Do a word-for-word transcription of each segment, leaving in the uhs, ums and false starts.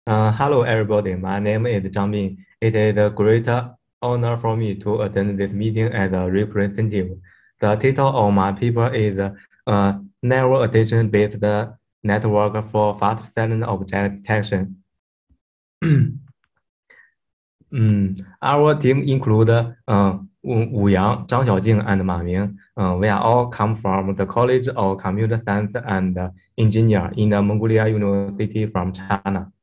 Uh, hello, everybody. My name is Zhang Ming. It is a great honor for me to attend this meeting as a representative. The title of my paper is uh, Narrow Attention-Based Network for Fast Silent Object Detection. Mm, our team include uh, Wu Wu Yang, Zhang Xiaojing, and Ma Ming. Uh, we are all come from the College of Computer Science and Engineer in the Mongolia University from China.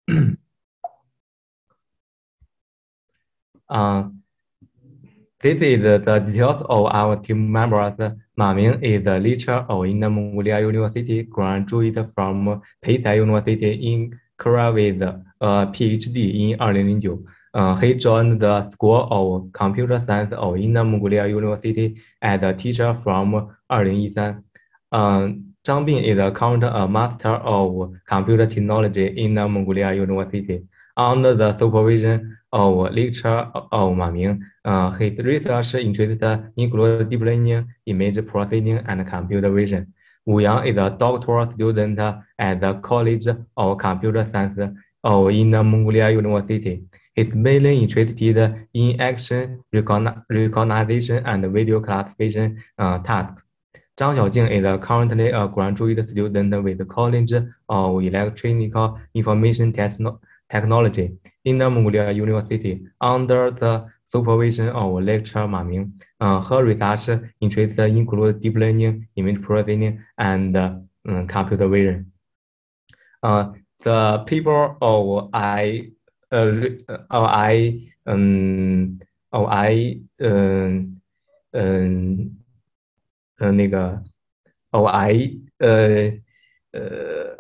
Uh, This is the details of our team members. Ma Ming is the lecturer of Inner Mongolia University, graduate from Peisai University in Korea with a PhD in二零零九. Uh, he joined the School of Computer Science of Inner Mongolia University as a teacher from二零一三. Uh, Zhang Bin is currently a Master of Computer Technology in Inner Mongolia University. Under the supervision of lecturer of Ma Ming, uh, his research interests include deep learning, image processing, and computer vision. Wu Yang is a doctoral student at the College of Computer Science of Inner Mongolia University. He's mainly interested in action recogni- recognition and video classification uh, tasks. Zhang Xiaojing is currently a graduate student with the College of Electronic Information Techno- Technology in the Mongolia University under the supervision of lecturer Ma Ming. Uh, her research interests include deep learning, image processing, and uh, um, computer vision. Uh, the paper of I, uh, re- uh, I, um, of I, 嗯嗯呃那个 Oh, I, uh, uh,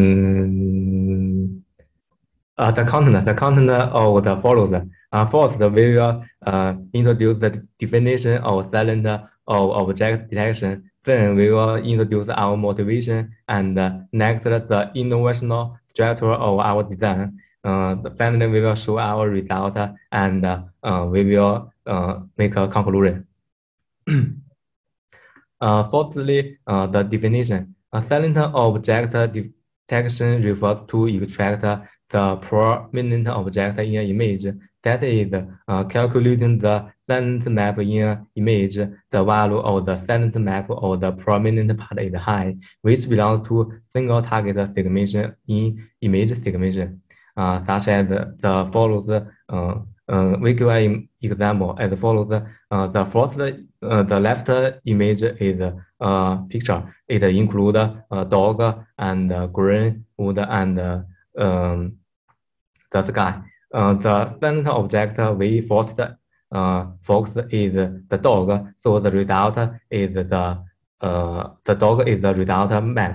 um, uh, the content, the content of the follows. Uh, first, we will uh, introduce the definition of silent of object detection. Then we will introduce our motivation, and uh, next, the innovational structure of our design. Uh, finally, we will show our result, and uh, uh, we will uh, make a conclusion. Uh, fourthly, uh, the definition. A silent object detection refers to extract the prominent object in an image. That is, uh, calculating the silent map in an image. The value of the silent map of the prominent part is high, which belongs to single target segmentation in image segmentation, uh, such as the follows. Uh, uh, we give an example as follows. Uh, the first, uh, the left image is a picture. It includes a dog and uh, green wood and uh, um, the sky. Uh, the center object we first uh, focus is the dog, so the result is the uh, the dog is the result map.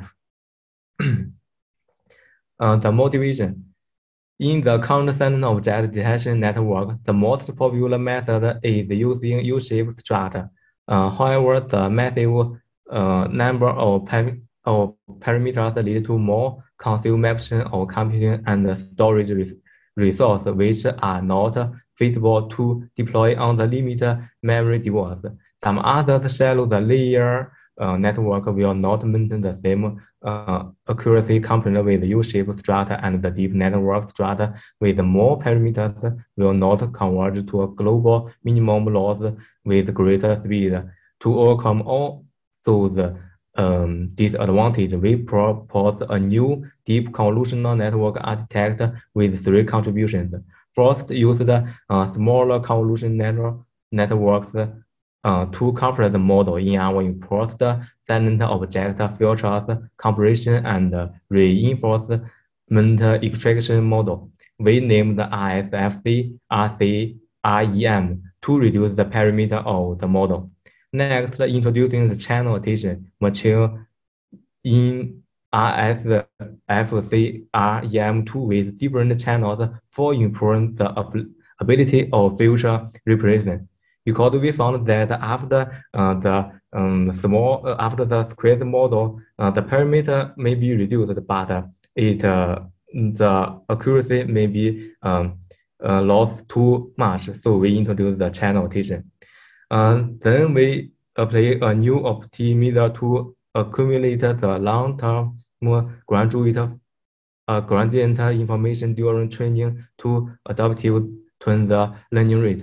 Uh, the motivation. In the constant object detection network, the most popular method is using U-shaped structure. Uh, however, the massive uh, number of, param- of parameters lead to more consumption of computing and storage res- resources, which are not feasible to deploy on the limited memory device. Some others shallow the layer uh, network will not maintain the same uh, accuracy compared with U-shaped strata, and the deep network strata with more parameters will not converge to a global minimum loss with greater speed. To overcome all those um, disadvantages, we propose a new deep convolutional network architecture with three contributions. First, use the uh, smaller convolution network, networks uh, to compress the model in our imposed silent object features compression and reinforcement extraction model. We named R S F C, R C, R E M to reduce the parameter of the model. Next, introducing the channel addition machine in R S F C R E M two with different channels for improving the ability of future replacement. Because we found that after uh, the um, small uh, after the squared model, uh, the parameter may be reduced, but uh, it uh, the accuracy may be um, uh, lost too much. So we introduce the channel notation. Uh, then we apply a new optimizer to accumulate the long-term graduate uh, gradient information during training to adaptive to the learning rate.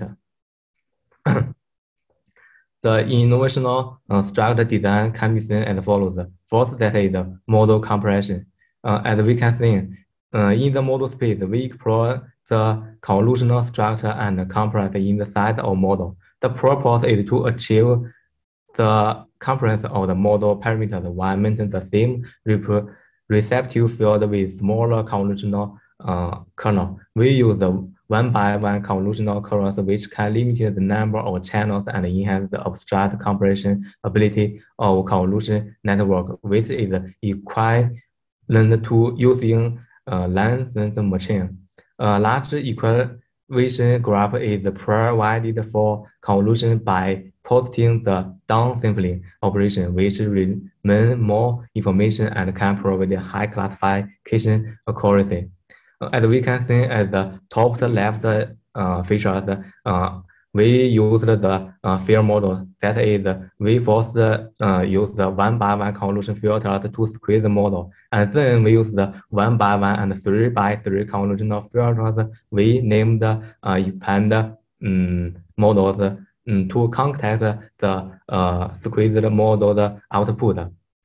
The innovational uh, structure design can be seen as follows. First, that is the model compression. Uh, as we can see, uh, in the model space, we explore the convolutional structure and compress in the size of model. The purpose is to achieve the compress of the model parameters while maintaining the same rep receptive field with smaller convolutional uh, kernel. We use the one by one convolutional kernels, which can limit the number of channels and enhance the abstract compression ability of convolution network, which is equivalent to using a licensed machine. A large equation graph is provided for convolution by posting the downsampling operation, which remain more information and can provide high classification accuracy. Uh, as we can see at the top left uh, features, uh, we used the uh, fair model. That is, we first uh, use the one by one convolution filters to squeeze the model, and then we use the one by one and three by three convolutional filters. We named uh, expand um, models um, to contact the uh, squeezed model output.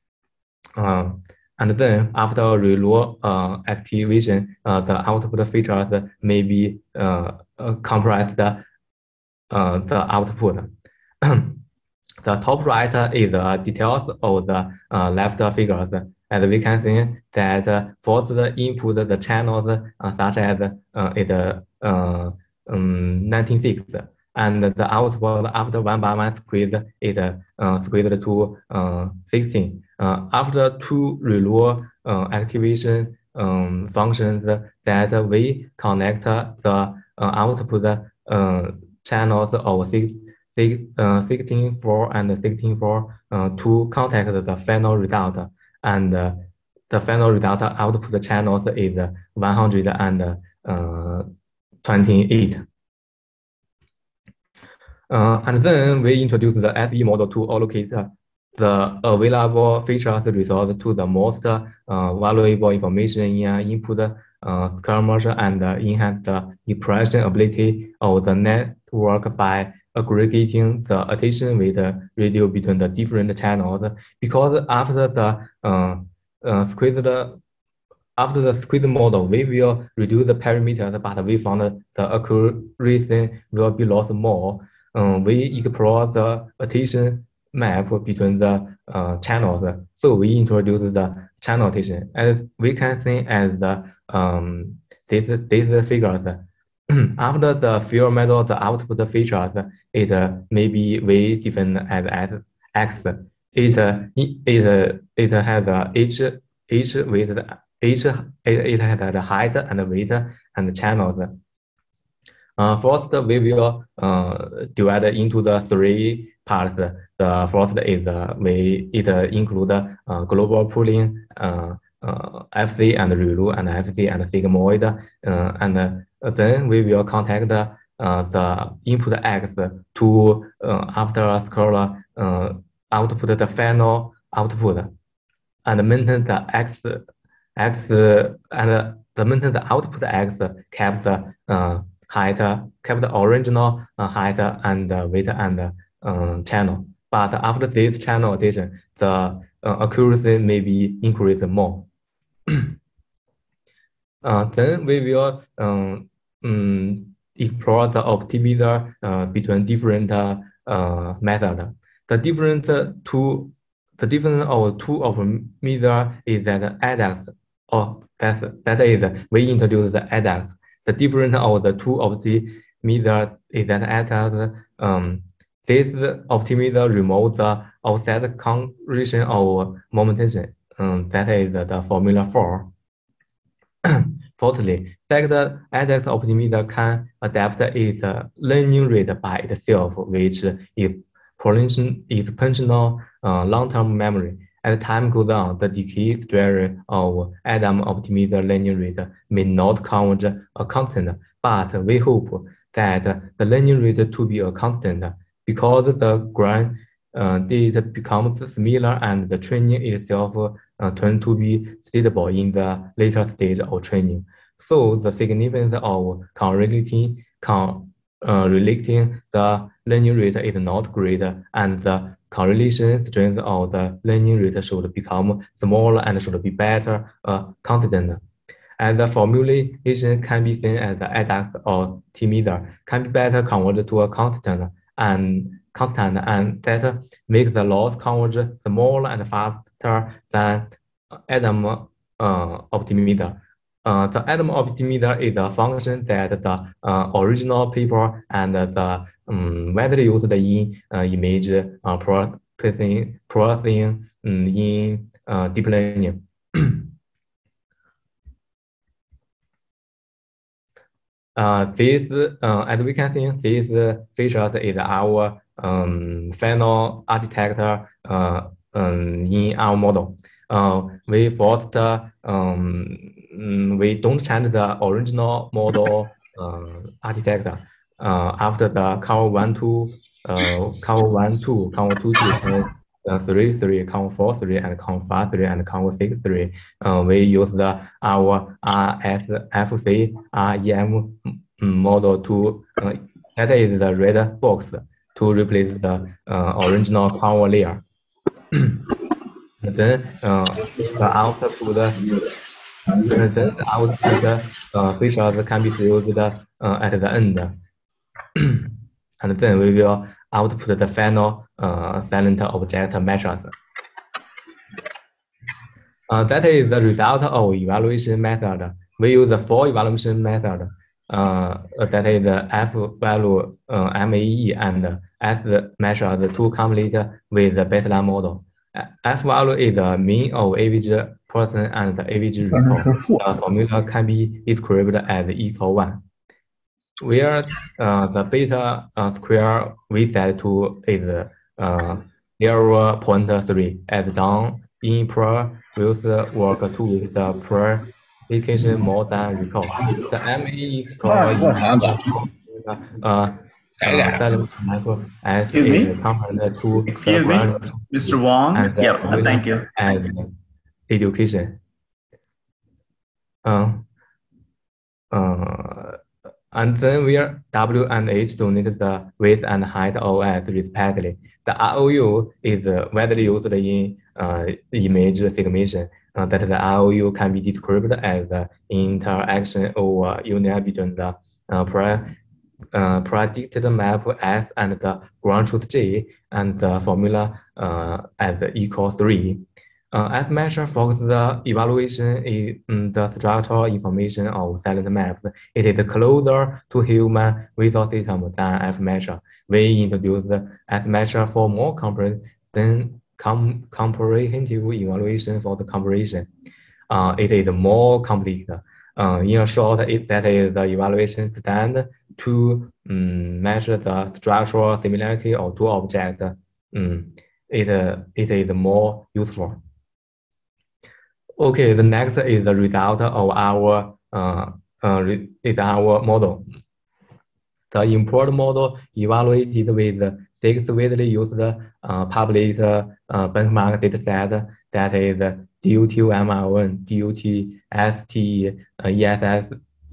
Uh, and then after reload uh, activation, uh, the output features may be uh, uh, compressed uh, the output. The top right is the details of the uh, left figures. As we can see that uh, for the input, the channels uh, such as uh, it uh, um, nineteen six, and the output after one by one squeeze is uh, squeezed to uh, sixteen. Uh, after two reload uh, activation um, functions that we connect the uh, output uh, channels of six, six, uh, sixteen four and sixteen four uh, to contact the final result. And uh, the final result output channels is one hundred twenty-eight. Uh, and then we introduce the S E model to allocate the available features resource to the most uh, valuable information in an input uh, skirmish and uh, enhance the expression ability of the network by aggregating the attention with the radio between the different channels. Because after the uh, uh, squeezed after the squeeze model, we will reduce the parameters, but we found the accuracy will be lost more. Um, we explore the attention map between the uh, channels. So we introduce the channel attention. As we can see as the um, this these figures. After the field model, the output features it uh, may be we define as, as x. It uh, it it has uh, each each with each it, it has the height and width and channels. Uh, first, we will uh, divide into the three parts. The first is uh, we it uh, include uh, global pooling, uh, uh, F C and ReLU and F C and sigmoid, uh, and uh, then we will contact uh, the input X to uh, after a scalar uh, output the final output, and maintain the X X and the maintain the output X kept the uh, height, kept the original uh, height and uh, width and uh, channel. But after this channel addition, the uh, accuracy may be increased more. uh, then we will um, um, explore the optimizer uh, between different uh, uh, methods. The different uh, two, the difference of two optimizer is that adduct, or that, that is we introduce the adduct. The difference of the two optimizer is that adduct um, this optimizer removes the offset correction of momentation. Um, that is the formula four. Fourthly, second adduct optimizer can adapt its learning rate by itself, which is exponential uh, long-term memory. As time goes on, the decay story of Adam optimizer learning rate may not count a constant, but we hope that the learning rate to be a constant because the grand uh, it becomes smaller and the training itself uh, turns to be stable in the later stage of training. So the significance of correlating, con, uh, relating the learning rate is not great, and the correlation strength of the learning rate should become smaller and should be better uh, consistent. And the formulation can be seen as the adduct or T-meter can be better converted to a constant and constant and that makes the loss converge smaller and faster than atom uh, optimeter. Uh, the atom optimeter is a function that the uh, original paper and the um, widely used in uh, image uh, processing, processing um, in uh, deep learning. Uh, this, uh, as we can see, this uh, features is our um, final architecture uh, um, in our model. Uh, we first, um, we don't change the original model uh, architecture. Uh, after the cover one, two, uh, cover one, two, cover two, two, uh, three, three, cover four, three, and cover five, three, and cover six, three. Uh, we use the our R S F C R E M model to uh, that is the red box to replace the uh, original cover layer. And then uh, the output and then the output uh, features can be used uh, at the end. And then we will output the final uh, Salient object measures. Uh, that is the result of evaluation method. We use the four evaluation method. Uh, that is the F value uh, M A E and S measures to complete with the baseline model. F value is the mean of average person and the average result. The formula can be described as equal one. Where uh, the beta uh, square we set to is uh, zero point three as Zhang in previous work to with the predication more than recall. The M A score is uh, uh, as Excuse is me? compared to Excuse the me, Mister Wong. and Yeah, uh, thank you. As education. Uh, uh, and then where W and H donate the width and height of S respectively. The R O U is widely used in uh, image segmentation. Uh, that the R O U can be described as the interaction over union between the uh, pre, uh, predicted map S and the ground truth J, and the formula uh, as equal three. Uh, as measure for the evaluation in um, the structural information of Salient maps, it is closer to human visual system than F measure. We introduce the F measure for more comprehensive, com comprehensive evaluation for the comparison. Uh, it is more complete. Uh, in short, it, that is the evaluation stand to um, measure the structural similarity of two objects. Um, it, uh, it is more useful. Okay, the next is the result of our uh, uh, is our model. The import model evaluated with six widely used uh, public uh, benchmark dataset, that is D U T M R one, D U T S T, uh, E S S,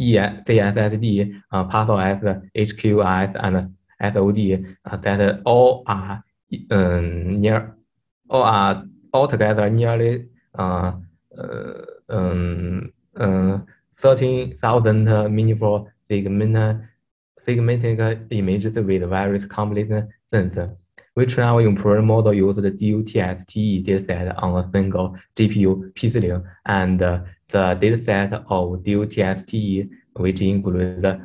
C S S D, uh, PASOS, H Q S, and S O D, uh, that all are um, near, all are altogether nearly uh, uh, um, uh, thirteen thousand meaningful segment, segmented images with various complete sensors. We train our improved model using the D U T S T dataset on a single G P U P C L and uh, the dataset of D U T S T, which includes uh,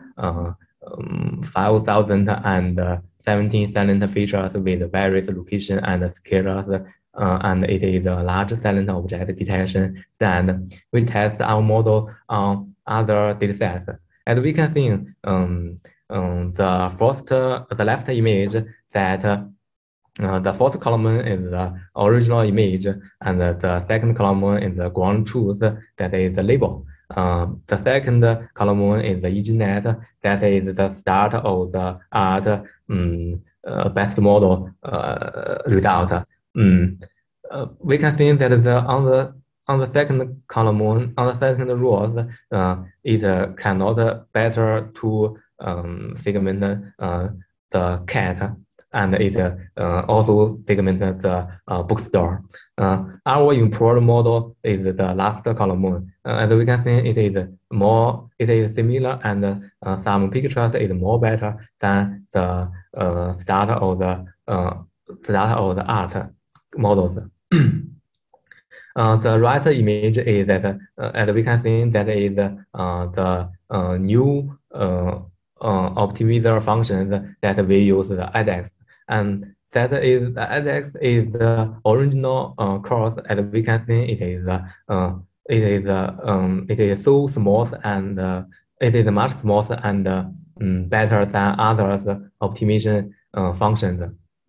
um, five thousand seventeen Salient features with various location and scalars. Uh, and it is a large Salient object detection stand. We test our model on other datasets. As we can see, um, um, the first, uh, the left image that uh, uh, the first column is the original image, and the second column is the ground truth, that is the label. Uh, the second column is the EasyNet, that is the start of the art um, uh, best model uh, result. Mm. Uh, we can think that the on the on the second column on the second row, uh, it uh, cannot better to um, segment uh, the cat, and it uh, also segment the uh, bookstore. Uh, our import model is the last column. Uh, as we can see, it is more, it is similar, and uh, some pictures is more better than the uh, start of the uh, start of the art models. Uh, the right image is that, uh, as we can see, that is uh, the uh, new uh, uh, optimizer function that we use the index, and that is the index is the original uh, course. As we can see, it is uh, it is uh, um, it is so smooth, and uh, it is much smoother and uh, um, better than others optimization uh, functions.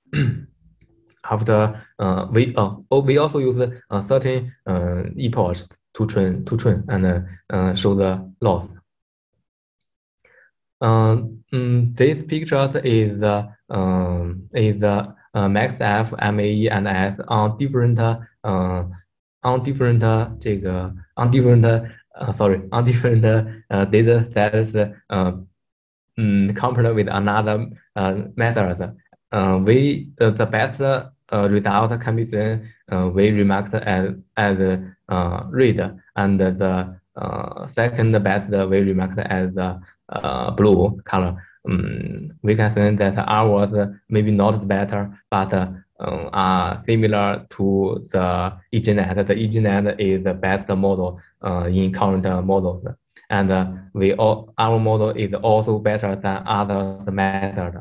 After uh, we uh, oh, we also use uh, certain uh, epochs to train to train and uh, uh, show the loss. Um, mm, this picture is the um, is the uh, max F, M A E, and S on different uh, on different uh, 这个 on different uh, sorry on different uh, data sets uh, um, compared with another uh, method. Uh, we uh, the best uh, result can be seen uh, we remarked as as uh, red, and the uh, second best we remarked as uh, uh, blue color. Um, we can say that ours maybe not better, but uh, um, are similar to the EGNet. The EGNet is the best model uh, in current models, and uh, we all, our model is also better than other methods.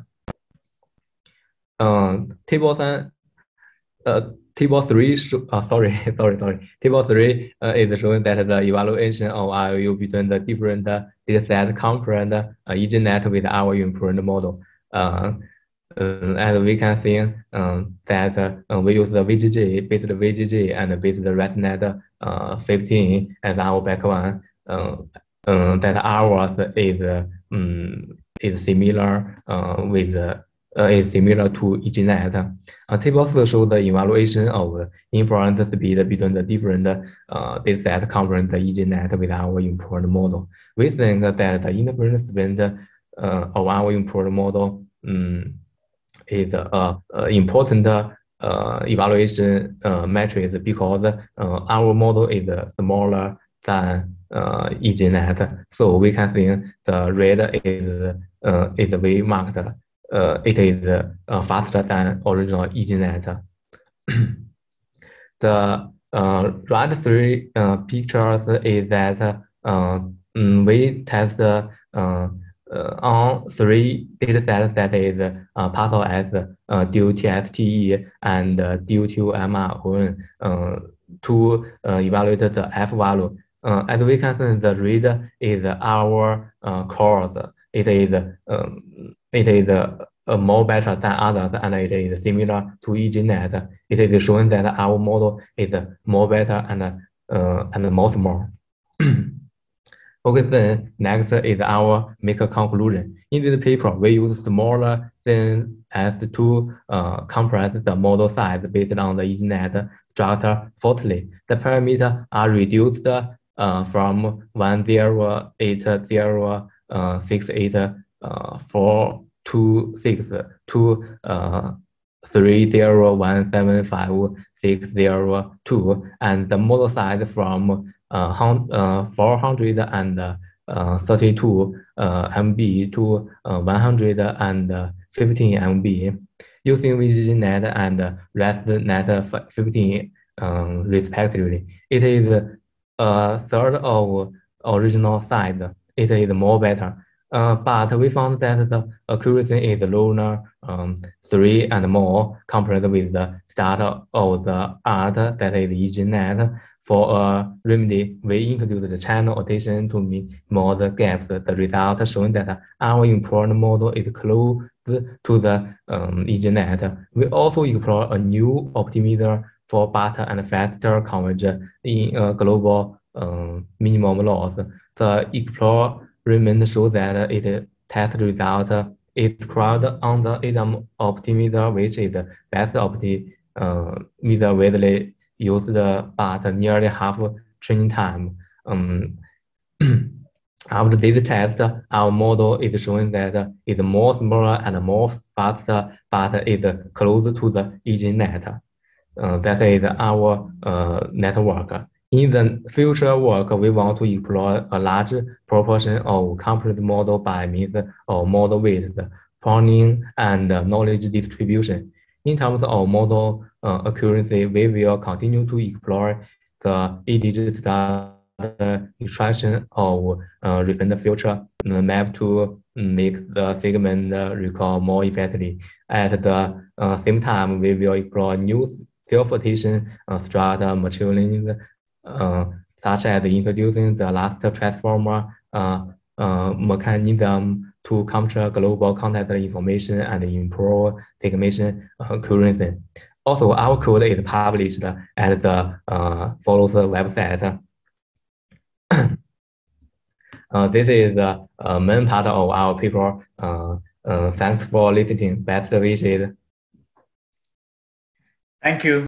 Um, table three, uh, table three, uh, sorry, sorry, sorry. Table three uh, is showing that the evaluation of I O U between the different uh, data sets compared uh, EGNet with our improved model. Uh, uh, and we can see um, that uh, we use the V G G, based the V G G, and based the ResNet uh, fifteen as our background. Uh, uh, that ours is um, is similar uh, with uh, is similar to EGNet. Uh, table four shows the evaluation of inference speed between the different uh, datasets covering the EGNet with our import model. We think that the inference speed uh, of our import model um, is uh, uh, important uh, evaluation uh, metrics because uh, our model is smaller than uh, EGNet. So we can think the red is uh, is we marked. Uh, it is uh, faster than original EGNet. The uh, right three uh, pictures is that uh, mm, we test uh, uh, on three datasets that is uh, part of as uh, due T S T E and uh, due to M R O uh, to uh, evaluate the F value. Uh, as we can see, the red is our uh, course. It is um, it is uh, more better than others, and it is similar to EGNet. It is showing that our model is more better and uh, and more small. Okay, then next is our make a conclusion. In this paper, we use smaller than as to uh, compress the model size based on the EGNet structure. Fourthly, the parameters are reduced uh, from one zero eight zero uh, six eight uh, four two six to uh, three zero one seven five six zero two, and the model size from uh, uh, four hundred thirty-two uh, M B to uh, one hundred fifteen M B using VGGNet and ResNet fifteen um, respectively. It is a third of original size. It is more better. Uh, but we found that the accuracy is lower, um, three and more compared with the start of the art that is EGNet. For a remedy, we introduced the channel addition to minimize the gaps. The result showing that our import model is close to the um, EGNet. We also explore a new optimizer for better and faster conversion in a global um, minimum loss. The explore experiment shows that it test result is crawled on the item optimizer, which is the best optimizer widely used, but nearly half training time. Um, After this test, our model is showing that it's more smaller and more faster, but is close to the EasyNet. Uh, that is our uh, network. In the future work, we want to explore a large proportion of complete model by means of model weight, pruning, and knowledge distribution. In terms of model uh, accuracy, we will continue to explore the e-digit extraction of uh, refined feature uh, map to make the segment uh, recall more effectively. At the uh, same time, we will explore new self-attention uh, strata maturing, uh, such as introducing the last transformer uh, uh, mechanism to capture global context information and improve segmentation accuracy. Also, our code is published at the uh, follows website. Uh, this is the uh, main part of our paper. Uh, uh, thanks for listening. Best wishes. Thank you.